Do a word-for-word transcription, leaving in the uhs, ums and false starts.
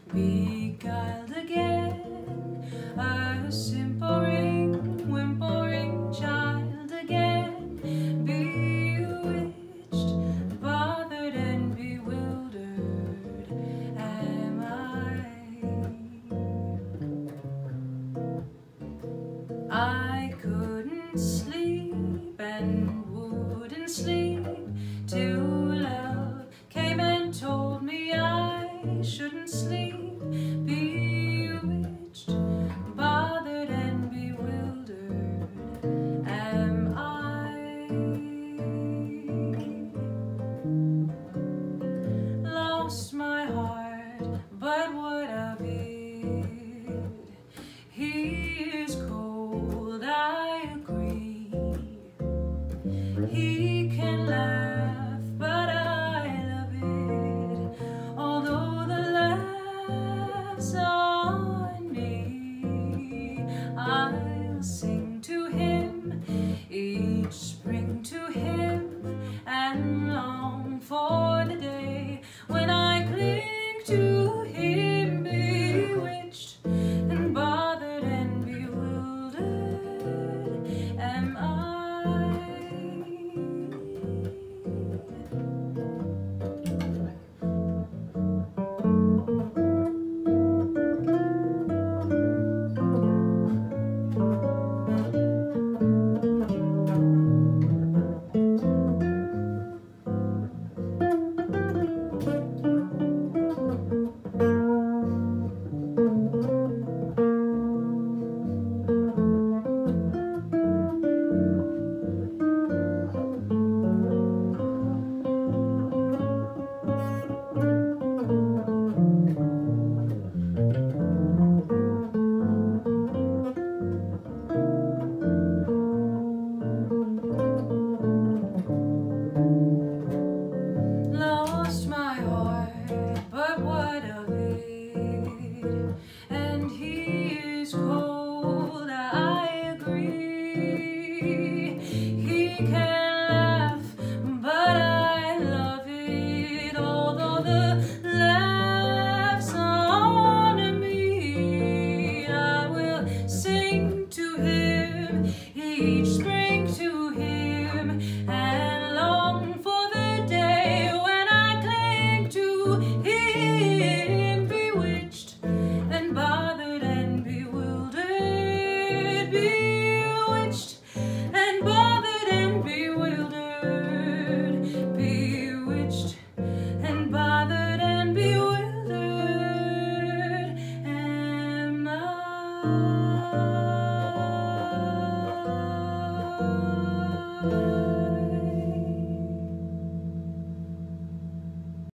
beguiled again, a simpering, whimpering child again, bewitched, bothered and bewildered am I. I couldn't sleep and wouldn't sleep till love came and told me I shouldn't sleep. Bewitched, bothered and bewildered am I. Lost my heart, but what